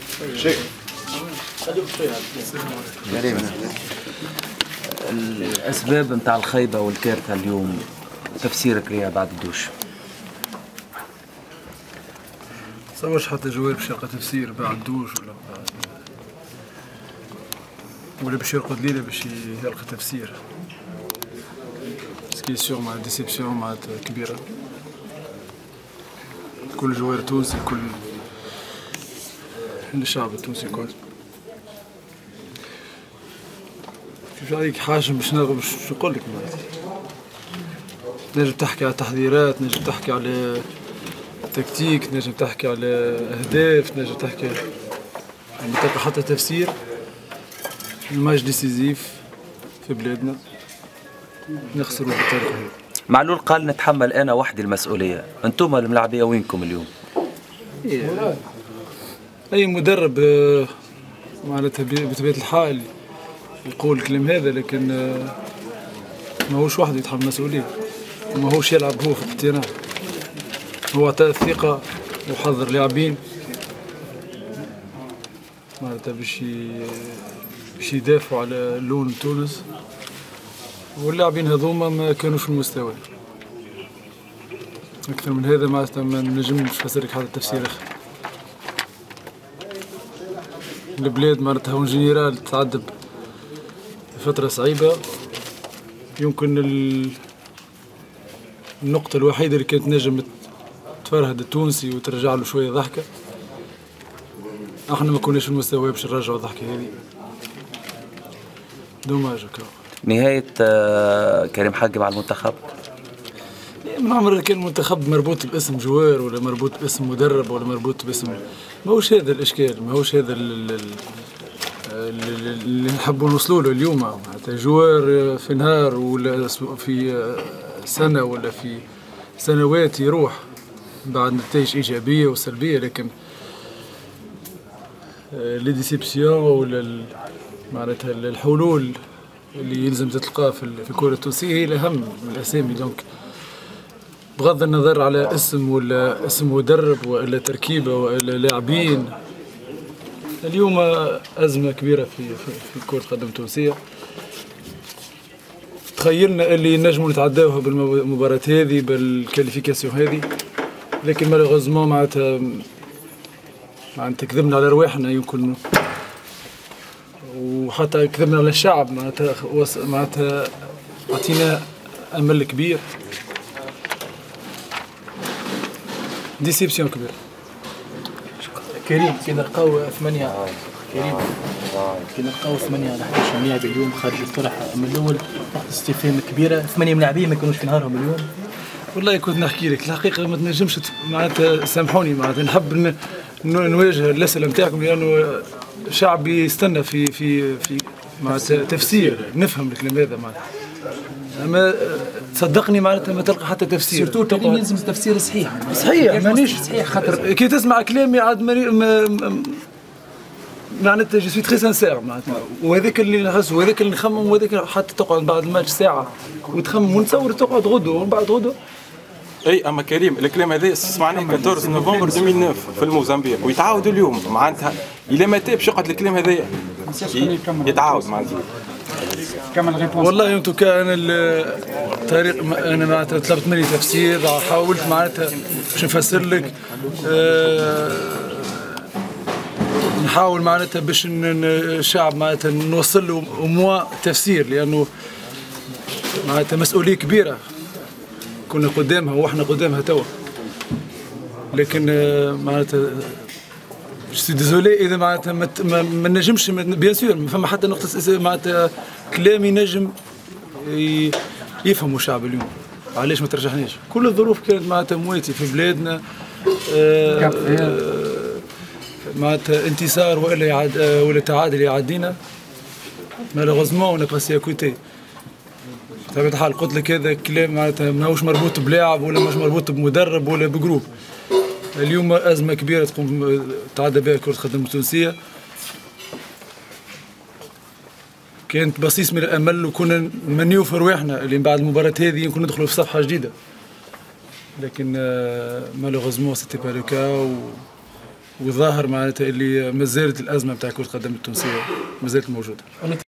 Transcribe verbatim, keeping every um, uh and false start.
شيء الأسباب نتاع الخيبة والكارثة اليوم تفسيرك ليها بعد الدوش؟ تصورش حتى جواب باش يلقى تفسير بعد الدوش ولا بعد ولا باش يرقد ليلة باش يلقى تفسير. سكي سيغ مع ديسيبسيون معناتها كبيرة. كل جوار تونسي كل الشعب التونسي كل. كيف عليك حاجم باش نغ باش نقول لك معناتها. نجم تحكي على تحذيرات، نجم تحكي على تكتيك، نجم تحكي على أهداف، نجم تحكي يعني تلقى حتى تفسير الماتش ديسيزيف في بلادنا نخسروا بالطريقة هذه. معلول قال نتحمل أنا وحدي المسؤولية، أنتم الملاعبية وينكم اليوم؟ إيه. أي مدرب معناتها بطبيعة الحال يقول الكلام هذا، لكن ماهوش وحده يتحمل المسؤولية وماهوش يلعب هو في التيران. هو عطى الثقة وحضر لاعبين معناتها باش باش يدافعوا على لون تونس، واللاعبين هذوما ما كانوش في المستوى. أكثر من هذا معناتها ما نجمش نفسر لك حتى تفسير آخر. البلاد معناتها اون جينيرال تعذب فترة صعيبة. يمكن النقطة الوحيدة اللي كانت نجم تفرهد التونسي وترجع له شوية ضحكة، احنا ما كناش في المستوى باش نرجعوا الضحكة هذه. دوماج هكا. نهاية كريم حاجب على المنتخب؟ من عمر كان المنتخب مربوط باسم جوار ولا مربوط باسم مدرب ولا مربوط باسم، ماهوش هذا الاشكال، ماهوش هذا اللي نحبوا نوصلوا له اليوم. معناتها جوار في نهار ولا في سنة ولا في سنوات يروح بعد نتائج إيجابية وسلبية، لكن لي ديسيبسيون ولا معناتها الحلول اللي يلزم تلقاه في الكرة التونسية هي الأهم من الأسامي. دونك بغض النظر على اسم ولا اسم مدرب ولا تركيبة ولا لاعبين، اليوم أزمة كبيرة في في كرة القدم التونسية. تخيلنا اللي نجموا نتعداوها بالمباراة هذه بالكاليفيكاسيون هذه، لكن مالوغوزمون معناتها معناتها كذبنا على رواحنا يمكن، وحتى كذبنا على الشعب. معناتها معناتها عطينا أمل كبير. ديسيبسيون كبير. كريم كي نلقاو ثمانية كريم كي نلقاو ثمانية على أحد عشر لاعب اليوم خارج الطرح من الأول، نقطة استفهام كبيرة. ثمانية ملاعبين ما كانوش في نهارهم اليوم. والله كنت نحكي لك الحقيقة ما تنجمش معناتها سامحوني، معناتها نحب نواجه الأسئلة نتاعكم لأنه الشعب يستنى في في في معناتها تفسير نفهم الكلام هذا. معناتها أما تصدقني معناتها ما تلقى حتى تفسير. سيرتو كريم يلزم تفسير صحيح. صحيح مانيش صحيح، خاطر كي تسمع كلامي عاد معناتها جو سوي تري سانسير معناتها، وهذاك اللي نحس وهذاك اللي نخمم وهذاك حتى تقعد بعد الماتش ساعة وتخمم ونتصور تقعد غدوة ومن بعد غدوة. اي اما كريم الكلام هذا سمعناه أربعة عشر نوفمبر ألفين وتسعة في الموزمبيق ويتعاود اليوم معناتها الى متى باش يقعد الكلام هذا يتعاود معناتها. والله يوم توكا انا الطريق انا معناتها طلبت مني تفسير، حاولت معناتها باش نفسر لك. أه نحاول معناتها باش الشعب معناتها نوصل له موا تفسير، لانه معناتها مسؤوليه كبيره كنا قدامها واحنا قدامها توا. لكن معناتها سي ديزولي اذا معناتها ما نجمش بيان سور ما فما حتى نقطه معناتها كلامي نجم يفهموا الشعب اليوم. علاش ما ترجحناش؟ كل الظروف كانت معناتها مواتي في بلادنا. آه آه معناتها انتصار ولا يعد ولا تعادل يعدينا. مالوغوزمون اون باسي اكوتي. بطبيعة الحال قلت لك هذا الكلام معناتها ماهوش مربوط بلاعب ولا مش مربوط بمدرب ولا بجروب. اليوم أزمة كبيرة تقوم تعدى بها كرة القدم التونسية. كانت بصيص من الأمل وكنا نمنيو في رواحنا اللي بعد المباراة هذه يمكن ندخلوا في صفحة جديدة. لكن مالوغوزمون سيتي با لو كا وظاهر معناتها اللي ما زالت الازمه نتاع كره القدم التونسيه ما زالت موجوده.